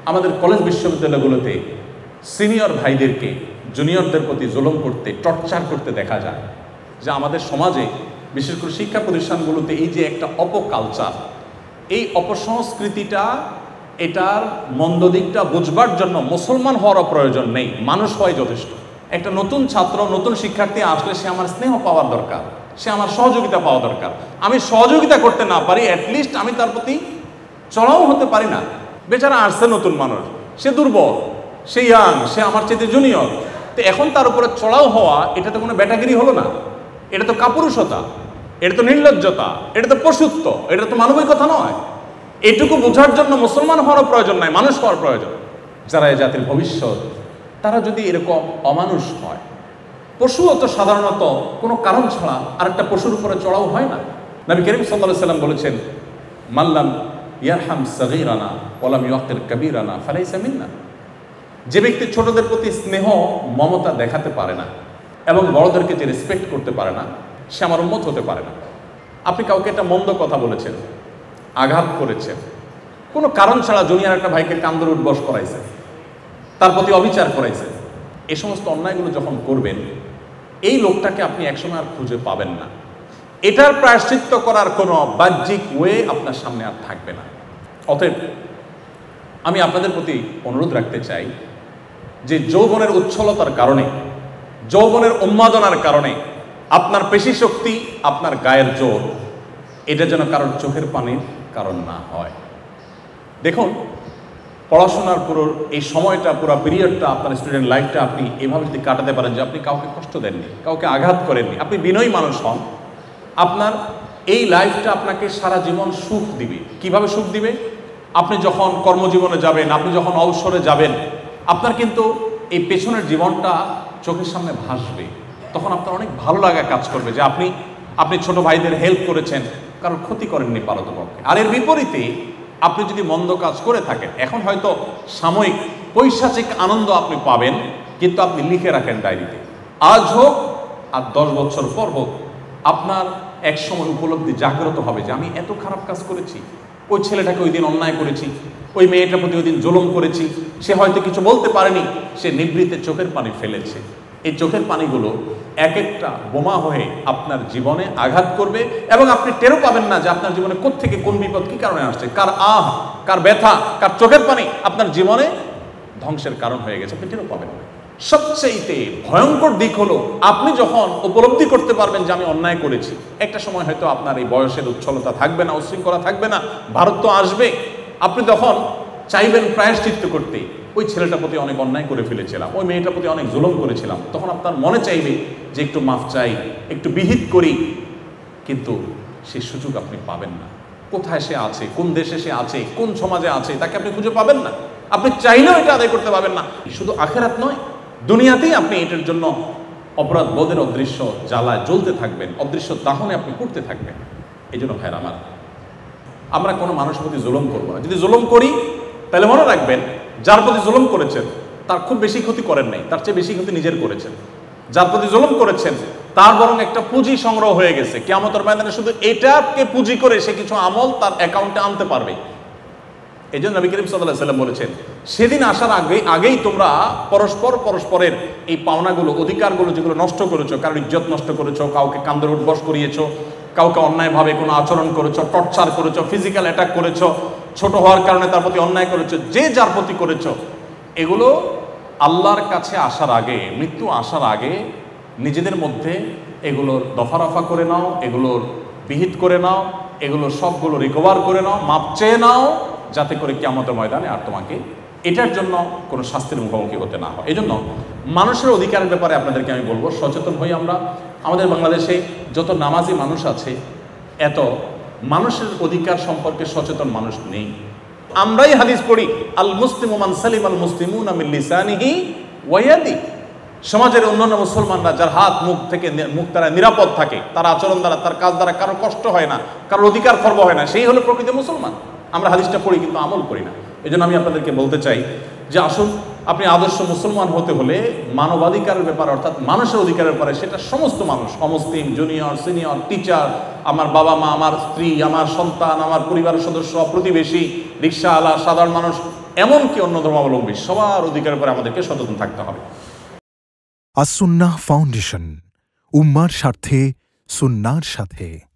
আমাদের college বিশ্ববিদ্যালয়গুলোতে senior ভাইদেরকে জুনিয়রদের প্রতি জুলুম করতে, টর্চার করতে দেখা যায়। যে আমাদের সমাজে বিশেষ করে শিক্ষা প্রতিষ্ঠানগুলোতে এই যে একটা অপকালচার, এই অপসংস্কৃতিটা, এটার মন্দ দিকটা বুঝবার জন্য মুসলমান হওয়ারও প্রয়োজন নেই, মানুষ হওয়াই যথেষ্ট। একটা নতুন ছাত্র, নতুন শিক্ষার্থী আসলে সে আমার স্নেহ পাওয়ার দরকার, সে আমার সহযোগিতা পাওয়া দরকার। আমি সহযোগিতা করতে না পারি, অ্যাটলিস্ট আমি তার প্রতি চড়াও হতে পারি না। বেচারা আসছে নতুন মানুষ, সে দুর্বল, সে ইয়াং, সে আমার চেয়ে জুনিয়র, তো এখন তার উপরে চড়াও হওয়া এটা তো কোনো ব্যাটাগিরি হলো না, এটা তো কাপুরুষতা, এটা তো নির্লজ্জতা, এটা তো পশুত্ব, এটা তো মানবিকতা নয়। এটুকু বোঝার জন্য মুসলমান হওয়ার প্রয়োজন নাই, মানুষ হওয়ার প্রয়োজন। যারা এই জাতির ভবিষ্যৎ, তারা যদি এরকম অমানুষ হয়, পশুও তো সাধারণত কোনো কারণ ছাড়া আরেকটা পশুর উপরে চড়াও হয় না। নবী করিম সাল্লাল্লাহু আলাইহি সাল্লাম বলেছেন, মাল্লাম ইয়ারহাম সাগীরানা ওয়ালাম ইউকির কাবীরানা ফালাইসা মিন্না। যে ব্যক্তি ছোটদের প্রতি স্নেহ মমতা দেখাতে পারে না এবং বড়দেরকে যে রেসপেক্ট করতে পারে না, সে আমার উম্মত হতে পারে না। আপনি কাউকে একটা মন্দ কথা বলেছেন, আঘাত করেছেন, কোনো কারণ ছাড়া জুনিয়র একটা ভাইকে কান্দর উঠবস করাইছে, তার প্রতি অবিচার করাইছে, এই সমস্ত অন্যায়গুলো যখন করবেন, এই লোকটাকে আপনি একসময় আর খুঁজে পাবেন না। এটার প্রায়শ্চিত্ত করার কোনো বাহ্যিক ওয়ে আপনার সামনে আর থাকবে না। অতএব আমি আপনাদের প্রতি অনুরোধ রাখতে চাই যে যৌবনের উচ্ছলতার কারণে, যৌবনের উন্মাদনার কারণে আপনার পেশি শক্তি, আপনার গায়ের জোর, এটা যেন কারোর চোখের পানির কারণ না হয়। দেখুন, পড়াশোনার পুরো এই সময়টা, পুরো পিরিয়ডটা, আপনার স্টুডেন্ট লাইফটা আপনি এভাবে যদি কাটাতে পারেন যে আপনি কাউকে কষ্ট দেননি, কাউকে আঘাত করেননি, আপনি বিনয়ী মানুষ হন, আপনার এই লাইফটা আপনাকে সারা জীবন সুখ দিবে। কিভাবে সুখ দিবে? আপনি যখন কর্মজীবনে যাবেন, আপনি যখন অবসরে যাবেন, আপনার কিন্তু এই পেছনের জীবনটা চোখের সামনে ভাসবে। তখন আপনার অনেক ভালো লাগা কাজ করবে যে আপনি ছোট ভাইদের হেল্প করেছেন, কারোর ক্ষতি করেননি পারতপক্ষে। আর এর বিপরীতে আপনি যদি মন্দ কাজ করে থাকেন, এখন হয়তো সাময়িক পৈশাচিক আনন্দ আপনি পাবেন, কিন্তু আপনি লিখে রাখেন ডায়েরিতে, আজ হোক আর 10 বছর পর হোক, আপনার এক সময় উপলব্ধি জাগ্রত হবে যে আমি এত খারাপ কাজ করেছি, ওই ছেলেটাকে ওই দিন অন্যায় করেছি, ওই মেয়েটার প্রতি ওই দিন জুলুম করেছি, সে হয়তো কিছু বলতে পারেনি, সে নিভৃতে চোখের পানি ফেলেছে। এই চোখের পানিগুলো এক একটা বোমা হয়ে আপনার জীবনে আঘাত করবে এবং আপনি টেরও পাবেন না যে আপনার জীবনে কোত্থেকে কোন বিপদ কি কারণে আসছে, কার কার ব্যথা, কার চোখের পানি আপনার জীবনে ধ্বংসের কারণ হয়ে গেছে, আপনি টেরও পাবেন না। সবচেয়ে ভয়ঙ্কর দিক হলো আপনি যখন উপলব্ধি করতে পারবেন যে আমি অন্যায় করেছি। একটা সময় হয়তো আপনার এই বয়সের উচ্ছলতা থাকবে না, উশৃঙ্খলা থাকবে না, ভারত তো আসবে, আপনি তখন চাইবেন প্রায়শ্চিত্ত করতে। ওই ছেলেটার প্রতি অনেক অন্যায় করে ফেলেছিলাম, ওই মেয়েটার প্রতি অনেক জুলুম করেছিলাম, তখন আপনার মনে চাইবে যে একটু মাফ চাই, একটু বিহিত করি, কিন্তু সেই সুযোগ আপনি পাবেন না। কোথায় সে আছে, কোন দেশে সে আছে, কোন সমাজে আছে, তাকে আপনি খুঁজে পাবেন না। আপনি চাইলেও এটা আদায় করতে পারবেন না। শুধু আখেরাত নয়, দুনিয়াতেই আপনি এটার জন্য অপরাধ বোধের অদৃশ্য জ্বালায় জ্বলতে থাকবেন, অদৃশ্য দাহনে আপনি করতে থাকবেন। এই জন্য ভাইরা আমার, আমরা কোনো মানুষের প্রতি জুলুম করবো না। যদি জুলুম করি, তাহলে মনে রাখবেন যার প্রতি জুলুম করেছেন তার খুব বেশি ক্ষতি করেন নাই, তার চেয়ে বেশি ক্ষতি নিজের করেছেন। যার প্রতি জুলুম করেছেন তার বরং একটা পুঁজি সংগ্রহ হয়ে গেছে, কিয়ামতের ময়দানে শুধু এটাকে পুঁজি করে সে কিছু আমল তার অ্যাকাউন্টে আনতে পারবে। এই জন্য নবী করিম সাল্লাল্লাহু আলাইহি ওয়াসাল্লাম বলেছেন, সেদিন আসার আগেই তোমরা পরস্পরের এই পাওনাগুলো, অধিকারগুলো যেগুলো নষ্ট করেছো, কারোর ইজ্জত নষ্ট করেছো, কাউকে কান্দর উঠবস করিয়েছো, কাউকে অন্যায়ভাবে কোনো আচরণ করেছো, টর্চার করেছো, ফিজিক্যাল অ্যাটাক করেছো, ছোট হওয়ার কারণে তার প্রতি অন্যায় করেছো, যে যার প্রতি করেছো, এগুলো আল্লাহর কাছে আসার আগে, মৃত্যু আসার আগে নিজেদের মধ্যে এগুলোর দফা করে নাও, এগুলোর বিহিত করে নাও, এগুলো সবগুলো রিকভার করে নাও, মাপ চেয়ে নাও, যাতে করে কিয়ামতের ময়দানে আর তোমাকে এটার জন্য কোনো শাস্তির মুখোমুখি হতে না হয়। এই জন্য মানুষের অধিকারের ব্যাপারে আপনাদেরকে আমি বলবো, সচেতন হই আমরা। আমাদের বাংলাদেশে যত নামাজি মানুষ আছে, এত মানুষের অধিকার সম্পর্কে সচেতন মানুষ নেই। আমরাই হাদিস পড়ি, আল মুসলিমু মান সালিম আল মুসলিমুনা মিন লিসানিহি ওয়া ইয়াদিহি। সমাজের অন্যান্য মুসলমানরা যার হাত মুখ তারা নিরাপদ থাকে, তার আচরণ দ্বারা, তার কাজ দ্বারা কারো কষ্ট হয় না, কারোর অধিকার খর্ব হয় না, সেই হলো প্রকৃত মুসলমান। আমরা হাদিসটা পড়ি কিন্তু আমল করি না। এই জন্য আমি আপনাদেরকে বলতে চাই যে আসুন, আপনি আদর্শ মুসলমান হতে হলে মানবাধিকারের ব্যাপারে, অর্থাৎ মানুষের অধিকারের ব্যাপারে, সেটা সমস্ত মানুষ, অমুসলিম, জুনিয়র, সিনিয়র, টিচার, আমার বাবা মা, আমার স্ত্রী, আমার সন্তান, আমার পরিবারের সদস্য, প্রতিবেশী, রিক্সাওয়ালা, সাধারণ মানুষ, এমনকি অন্য ধর্মাবলম্বী সবার অধিকারের উপরে আমাদেরকে সচেতন থাকতে হবে। আস-সুন্নাহ ফাউন্ডেশন, উম্মার স্বার্থে সুন্নাহর সাথে।